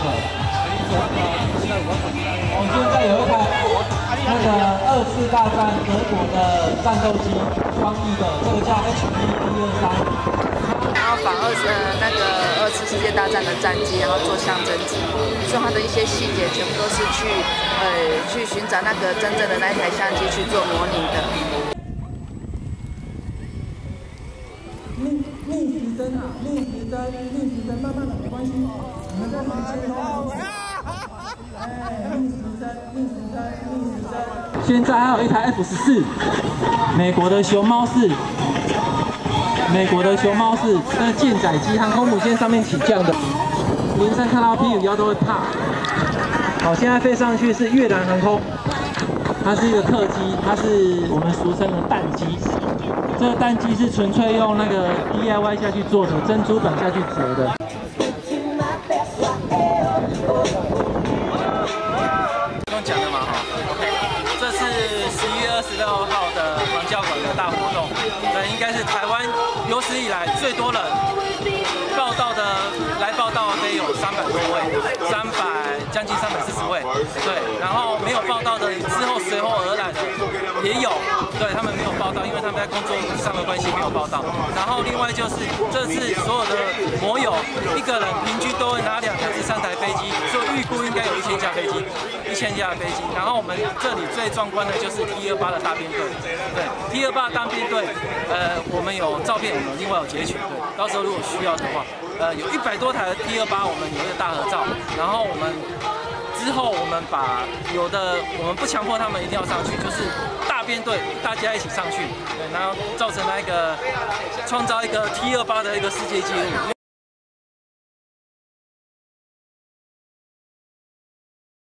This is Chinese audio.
水。我们现在有一台那个2次大战德国的战斗机装翼的，这个叫 HE-123。 然后仿2次世界大战的战机，然后做象征机，所以它的一些细节全部都是去寻找那个真正的那一台相机去做模拟的。 逆时针啊，逆时针，慢慢的没关系，你们在旁边哦。逆时针。 现在还有一台 F-14，美国的熊猫式。 美国的熊猫是那舰载机，航空母舰上面起降的。林生看到屁股腰都会怕。好，现在飞上去是越南航空，它是一个客机，它是我们俗称的弹机。这个弹机是纯粹用那个 DIY 下去做的，珍珠板下去折的。 不用讲了嘛哈 ，OK， 这是11月26号的防教馆的大活动，这应该是台湾有史以来最多人来报道的有300多位将近340位，对，然后没有报道的之后随后而来的也有，对他们没有报道，因为他们在工作上的关系没有报道。然后另外就是这次所有的摩友一个人平均都会拿2台至3台飞机，所以预估应该有1000架飞机，1000架飞机。然后我们这里最壮观的就是 T28的大编队，对 T28大编队，我们有照片，我们另外有截取，对，到时候如果需要的话，有100多台的 T28，我们有一个大合照，然后我们。之后我们把有的我们不强迫他们一定要上去，就是大编队大家一起上去，对，然后造成那个创造一个 T28的一个世界纪录。